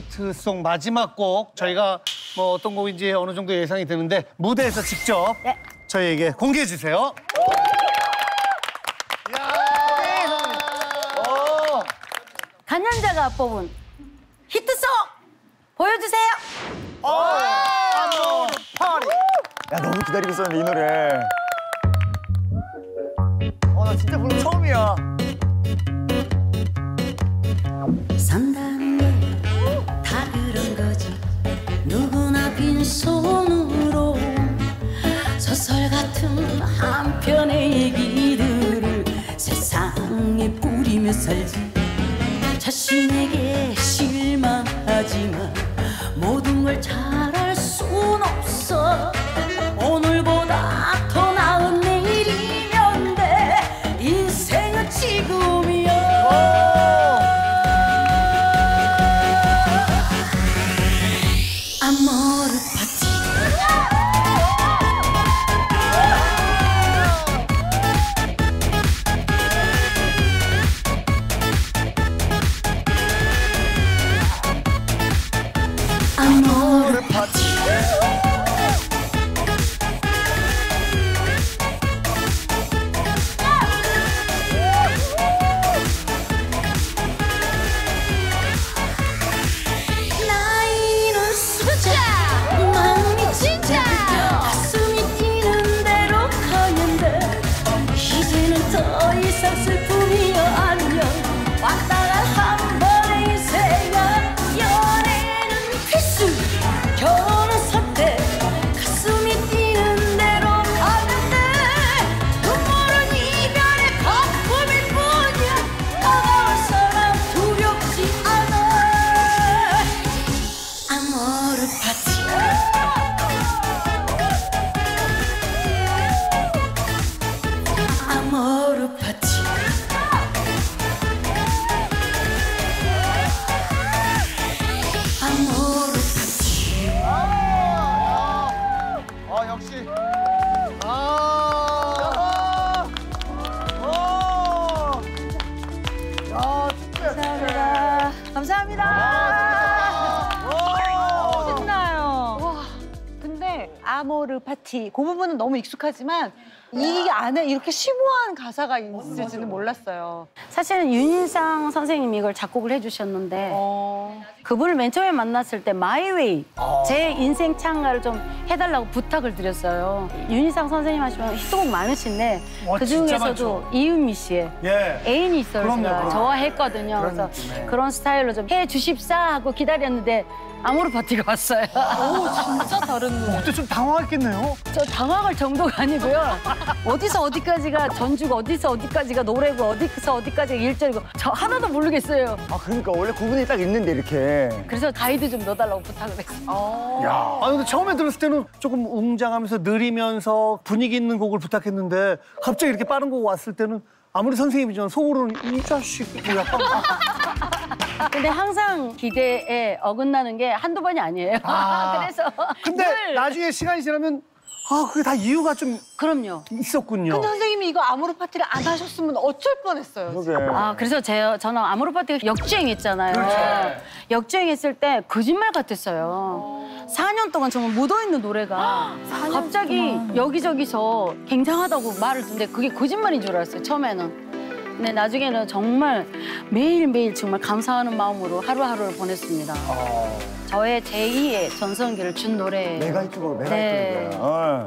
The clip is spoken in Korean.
힌트송 마지막 곡 저희가 뭐 어떤 곡인지 어느 정도 예상이 되는데 무대에서 직접 네. 저희에게 공개해 주세요. 간연자가 뽑은 히트송 보여주세요. 야, 너무 기다리고 있었는데, 이 노래. 나 진짜 부르는 처음이야. 산다는 게 다 그런 거지. 누구나 빈손으로 소설 같은 한 편의 얘기들을 세상에 뿌리며 살지. 자신에게 실망하지만 모든 걸 잘할 순 없어. 오늘보다 더 나은 내일이면 돼. 인생은 지금이야. 아모르 파티. 아모르 파티. 나이는 숫자, 마음이 진짜. 가슴이 뛰는 대로 가면 돼. 이제는 더 이상 슬픔이 안녕. 왔다가 한 번의 인생아. 연애는 필수, 결혼은 선택. 가슴이 뛰는 대로 가면 돼. 눈물은 이별의 거품일 뿐이야. 다가올 사람 두렵지 않아. 아모르 파티. 아모르 파티. 아모르 파티. 역시. 감사합니다. 감사합니다. 신나요. 와, 근데 아모르 파티 그 부분은 너무 익숙하지만 이 안에 이렇게 심오한 가사가 있을지는 몰랐어요. 사실은 윤인상 선생님이 이걸 작곡을 해주셨는데 그분을 맨 처음에 만났을 때 마이웨이 제 인생 창가를 좀 해달라고 부탁을 드렸어요. 윤인상 선생님 하시면 히트곡 많으신데 와, 그 진짜 중에서도 많죠. 이은미 씨의 예. 애인이 있어요. 그럼요, 제가 그럼요. 좋아했거든요. 그래서 느낌에. 그런 스타일로 좀 해주십사 하고 기다렸는데 아모르 파티가 왔어요. 진짜 다른 노래. 그때 좀 당황했겠네요. 저 당황할 정도가 아니고요. 어디서 어디까지가 전주고 어디서 어디까지가 노래고 어디서 어디까지가 일절이고 저 하나도 모르겠어요. 그러니까 원래 구분이 딱 있는데, 이렇게. 그래서 가이드 좀 넣어달라고 부탁을 했어요. 야, 근데 처음에 들었을 때는 조금 웅장하면서 느리면서 분위기 있는 곡을 부탁했는데 갑자기 이렇게 빠른 곡 왔을 때는 아무리 선생님이지만 속으로는 이 자식 뭐 약간 근데 항상 기대에 어긋나는 게 한두 번이 아니에요. 그래서 근데 늘 나중에 시간이 지나면 그게 다 이유가 좀 그럼요. 있었군요. 근데 선생님이 이거 아모르 파티를 안 하셨으면 어쩔 뻔했어요. 그러게. 그래서 저는 아모르 파티가 역주행했잖아요. 그렇죠. 역주행했을 때 거짓말 같았어요. 4년 동안 정말 묻어있는 노래가 갑자기 여기저기서 굉장하다고 말을 듣는데 그게 거짓말인 줄 알았어요, 처음에는. 근데 나중에는 정말 매일매일 정말 감사하는 마음으로 하루하루를 보냈습니다. 저의 제2의 전성기를 준 노래예요. 메가 히트곡, 메가 네. 히트곡이야.